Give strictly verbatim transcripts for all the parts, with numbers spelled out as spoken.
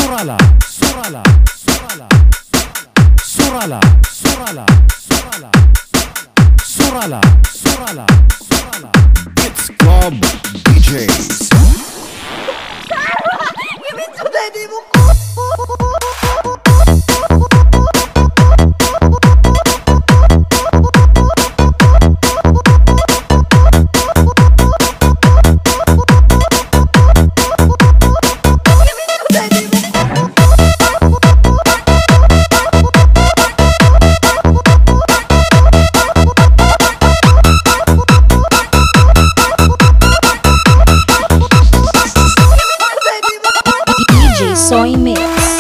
Surala, surala, surala, surala, surala, surala, surala, surala, surala. It's Club D Js. Give it to Diay Nimo. SoyMix.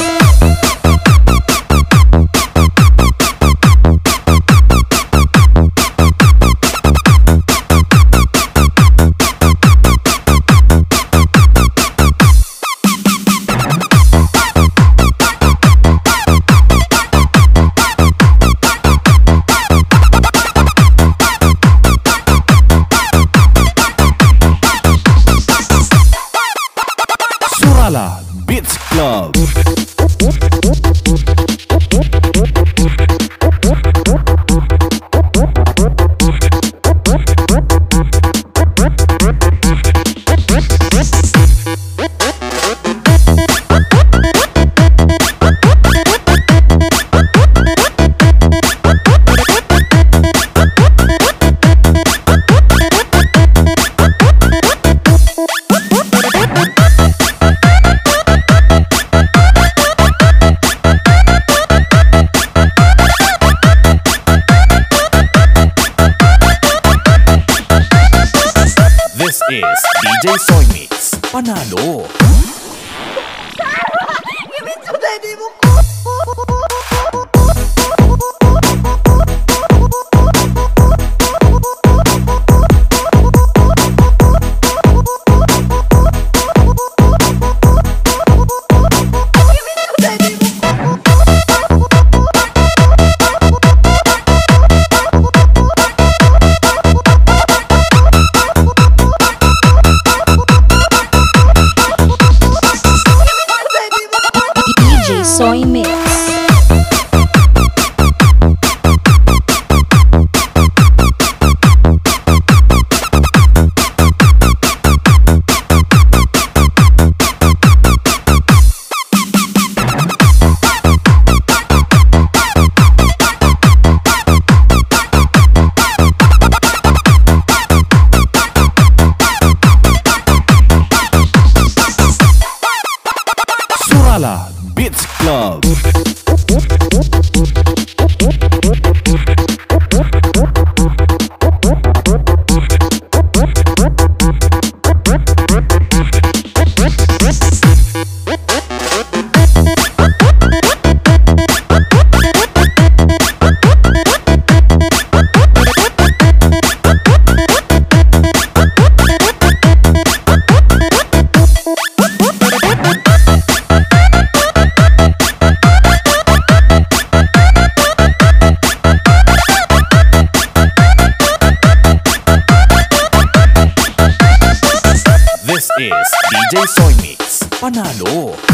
Surala Beats Club. This is D J SoyMix. Panalo. Give it to Diay Nimo. SoyMix. Surala Beats Club. This is D J SoyMix. Panalo.